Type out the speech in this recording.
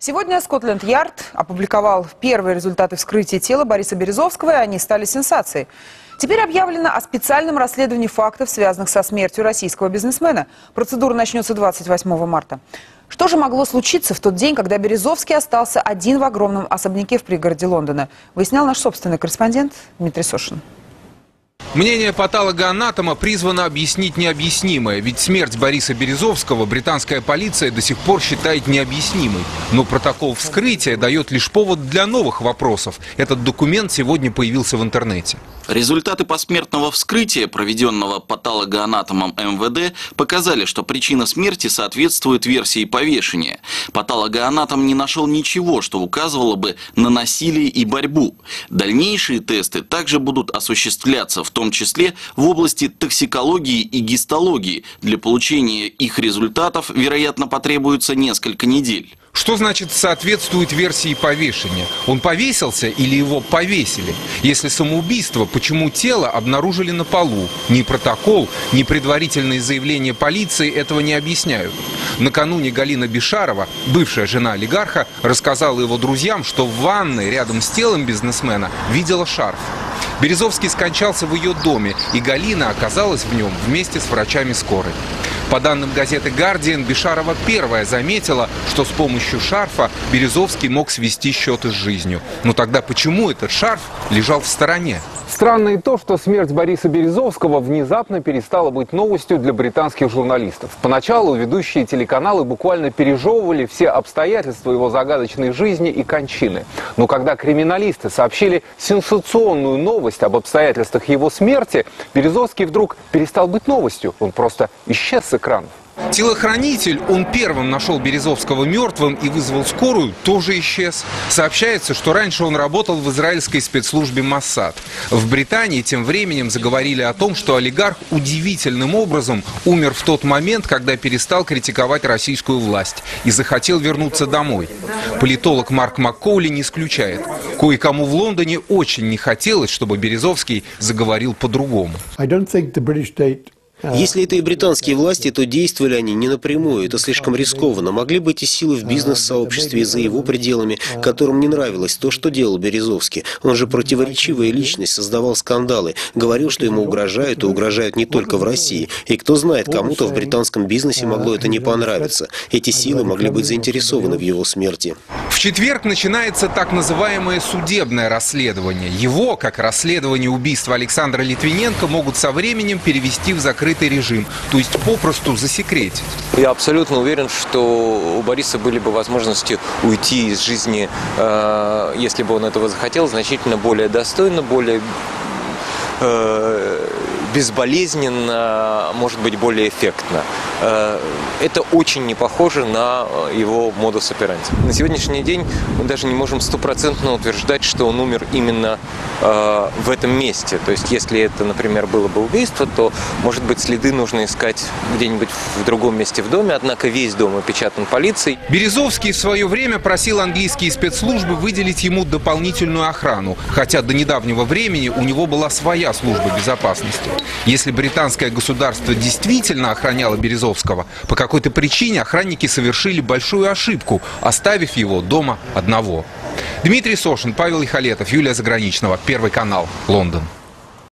Сегодня Скотланд-Ярд опубликовал первые результаты вскрытия тела Бориса Березовского, и они стали сенсацией. Теперь объявлено о специальном расследовании фактов, связанных со смертью российского бизнесмена. Процедура начнется 28 марта. Что же могло случиться в тот день, когда Березовский остался один в огромном особняке в пригороде Лондона? Выяснял наш собственный корреспондент Дмитрий Сошин. Мнение патологоанатома призвано объяснить необъяснимое, ведь смерть Бориса Березовского британская полиция до сих пор считает необъяснимой. Но протокол вскрытия дает лишь повод для новых вопросов. Этот документ сегодня появился в интернете. Результаты посмертного вскрытия, проведенного патологоанатомом МВД, показали, что причина смерти соответствует версии повешения. Патологоанатом не нашел ничего, что указывало бы на насилие и борьбу. Дальнейшие тесты также будут осуществляться, в том числе в области токсикологии и гистологии. Для получения их результатов, вероятно, потребуется несколько недель. Что значит соответствует версии повешения? Он повесился или его повесили? Если самоубийство, почему тело обнаружили на полу? Ни протокол, ни предварительные заявления полиции этого не объясняют. Накануне Галина Бишарова, бывшая жена олигарха, рассказала его друзьям, что в ванной рядом с телом бизнесмена видела шарф. Березовский скончался в ее доме, и Галина оказалась в нем вместе с врачами скорой. По данным газеты «Гардиан», Бишарова первая заметила, что с помощью шарфа Березовский мог свести счеты с жизнью. Но тогда почему этот шарф лежал в стороне? Странно и то, что смерть Бориса Березовского внезапно перестала быть новостью для британских журналистов. Поначалу ведущие телеканалы буквально пережевывали все обстоятельства его загадочной жизни и кончины. Но когда криминалисты сообщили сенсационную новость об обстоятельствах его смерти, Березовский вдруг перестал быть новостью. Он просто исчез с экранов. Телохранитель, он первым нашел Березовского мертвым и вызвал скорую, тоже исчез. Сообщается, что раньше он работал в израильской спецслужбе Моссад. В Британии тем временем заговорили о том, что олигарх удивительным образом умер в тот момент, когда перестал критиковать российскую власть и захотел вернуться домой. Политолог Марк Маккоули не исключает. Кое-кому в Лондоне очень не хотелось, чтобы Березовский заговорил по-другому. Если это и британские власти, то действовали они не напрямую. Это слишком рискованно. Могли быть и силы в бизнес-сообществе и за его пределами, которым не нравилось то, что делал Березовский. Он же противоречивая личность, создавал скандалы, говорил, что ему угрожают, и угрожают не только в России. И кто знает, кому-то в британском бизнесе могло это не понравиться. Эти силы могли быть заинтересованы в его смерти. В четверг начинается так называемое судебное расследование. Его, как расследование убийства Александра Литвиненко, могут со временем перевести в закрытый режим, то есть попросту засекретить. Я абсолютно уверен, что у Бориса были бы возможности уйти из жизни, если бы он этого захотел, значительно более достойно, более безболезненно, может быть, более эффектно. Это очень не похоже на его модус операнди. На сегодняшний день мы даже не можем стопроцентно утверждать, что он умер именно в этом месте. То есть, если это, например, было бы убийство, то, может быть, следы нужно искать где-нибудь в другом месте в доме, однако весь дом опечатан полицией. Березовский в свое время просил английские спецслужбы выделить ему дополнительную охрану, хотя до недавнего времени у него была своя служба безопасности. Если британское государство действительно охраняло Березовского, по какой-то причине охранники совершили большую ошибку, оставив его дома одного. Дмитрий Сошин, Павел Ихалетов, Юлия Заграничного, Первый канал, Лондон.